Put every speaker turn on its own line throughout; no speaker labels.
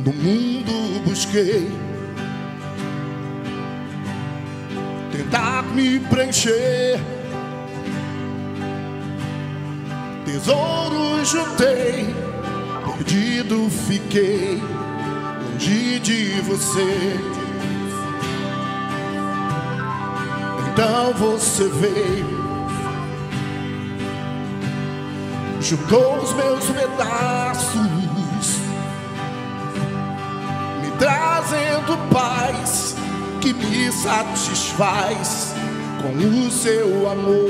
no mundo busquei tentar me preencher, tesouros juntei, perdido fiquei, longe de você. Então você veio, juntou os meus pedaços, me trazendo paz que me satisfaz com o seu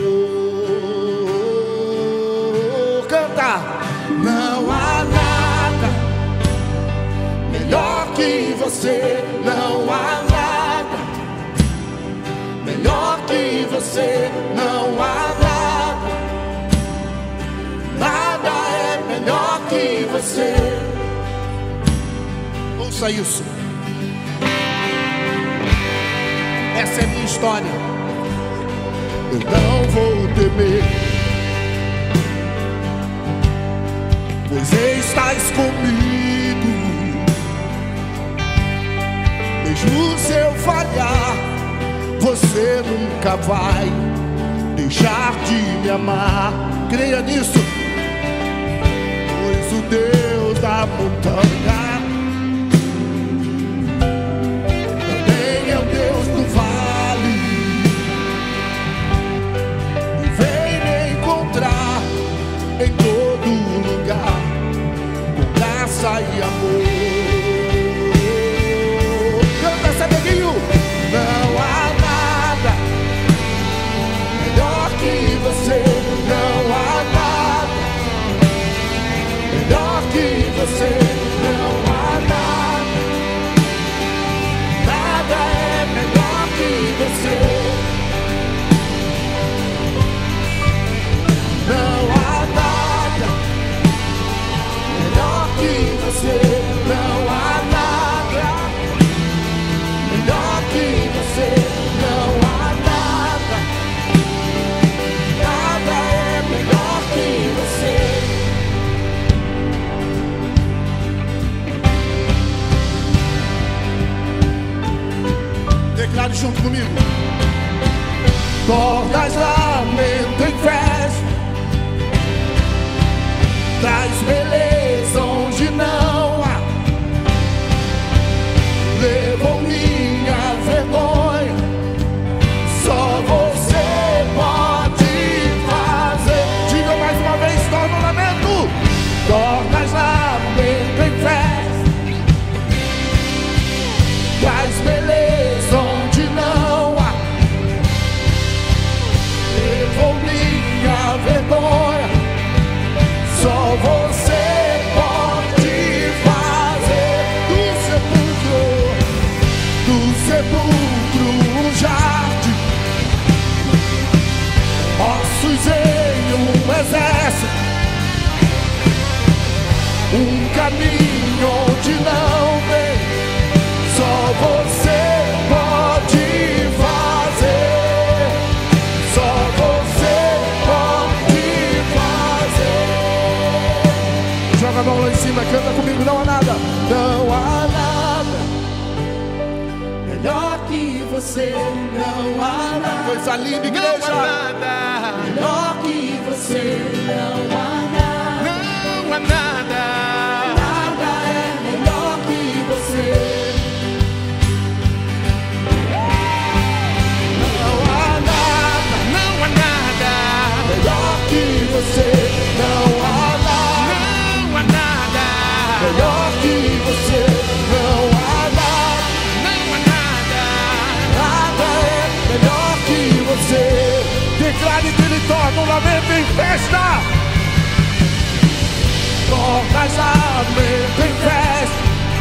amor. Canta! Não há nada melhor que você, não há nada melhor que você, não há nada, nada é melhor que você. Ouça isso. Essa é a minha história. Eu não vou temer, pois estás comigo. Mesmo se eu falhar, você nunca vai deixar de me amar. Creia nisso, pois o Deus da montanha também é o Deus do vale, e vem me encontrar em todo lugar, com graça e amor. Canta, Sebeguinho! Não há você, não há nada melhor que você, não há nada, nada é melhor que você. Não há nada melhor que você, não há nada melhor que você, não há nada. Declare junto comigo. Cordas, lamento e festa, traz beleza onde não há, levou minha vergonha, só você pode fazer. Diga mais uma vez, torna o lamento. Cordas, lamento e festa, traz beleza onde não há, levou minha vergonha, só você pode fazer. Do sepulcro um jardim, ossos em um exército, um caminho onde não tem, só você pode fazer, só você pode fazer. Joga a mão lá em cima, canta comigo. Não há nada, não há nada melhor que você, não há nada. Coisa linda, igreja. Não há nada melhor que você, não há nada, não há nada. Nada é melhor que você. Você não há nada, não há nada melhor que você, não há nada, não há nada, nada é melhor que você. Declare que ele torna um lamento em festa. Torna lamento em festa,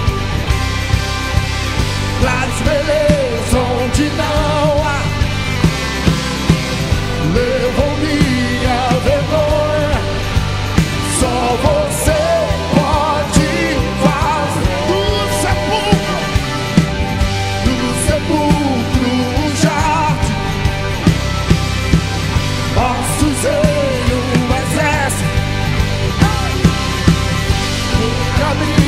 traz beleza onde não há, levou minha vergonha, só você pode fazer. Do sepulcro um jardim, ossos em um exército, um caminho